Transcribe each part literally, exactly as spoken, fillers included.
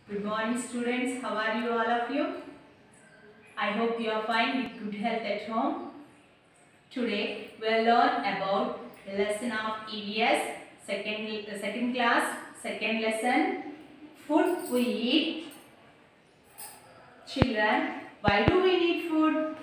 Good morning students, how are you all of you? I hope you are fine with good health at home. Today we will learn about the lesson of E V S, second, uh, second class, second lesson, food we eat. Children, why do we need food?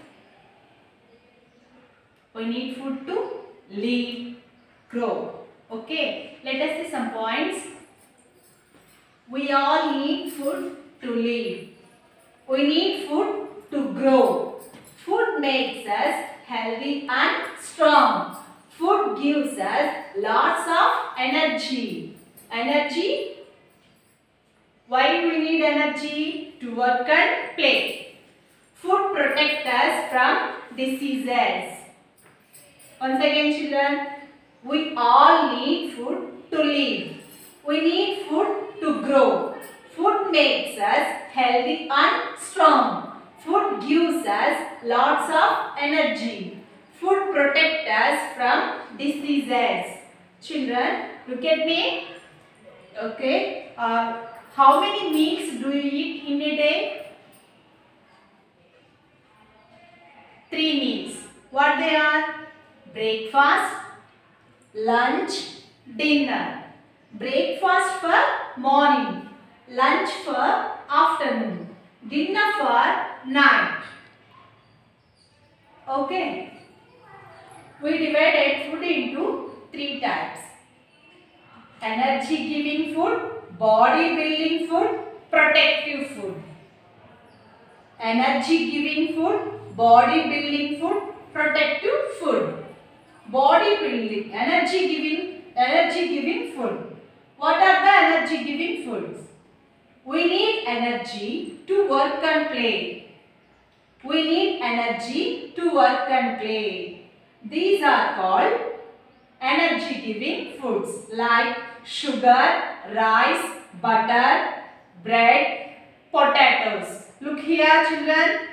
We need food to live, grow. Okay, let us see some points. We all need food to live. We need food to grow. Food makes us healthy and strong. Food gives us lots of energy. Energy? Why do we need energy? To work and play. Food protects us from diseases. Once again children, we all need food to live. We need food to grow. Food makes us healthy and strong. Food gives us lots of energy. Food protects us from diseases. Children, look at me. Okay. Uh, how many meals do you eat in a day? Three meals. What they are? Breakfast, lunch, dinner. Breakfast for morning, lunch for afternoon, dinner for night. Okay. We divided food into three types. Energy giving food, body building food, protective food. Energy giving food, body building food, protective food. Body building, energy giving, energy giving food. What are the energy giving foods? We need energy to work and play. We need energy to work and play. These are called energy giving foods like sugar, rice, butter, bread, potatoes. Look here children.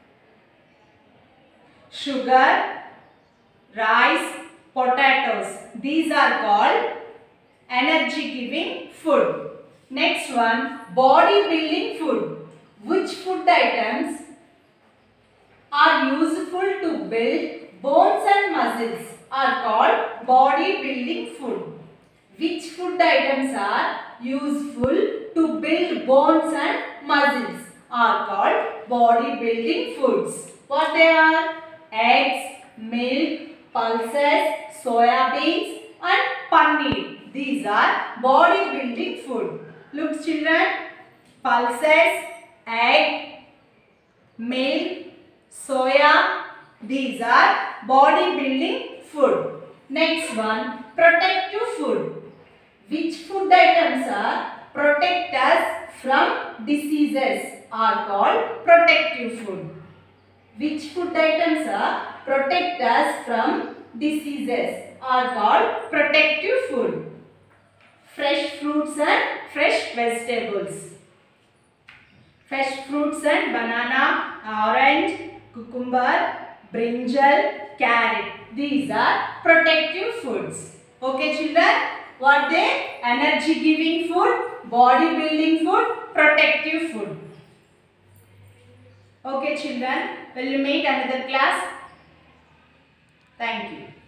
Sugar, rice, potatoes. These are called energy giving food. Next one, body building food. Which food items are useful to build bones and muscles are called body building food. Which food items are useful to build bones and muscles are called body building foods. What they are? Eggs, milk, pulses, soya beans and paneer. These are body building food. Look children, pulses, egg, milk, soya, these are body building food. Next one, protective food. Which food items are protect us from diseases are called protective food. Which food items are protect us from diseases are called protective food. Fresh fruits and fresh vegetables. Fresh fruits and banana, orange, cucumber, brinjal, carrot. These are protective foods. Okay children, what they? Energy giving food, body building food, protective food. Okay children, will you meet another class? Thank you.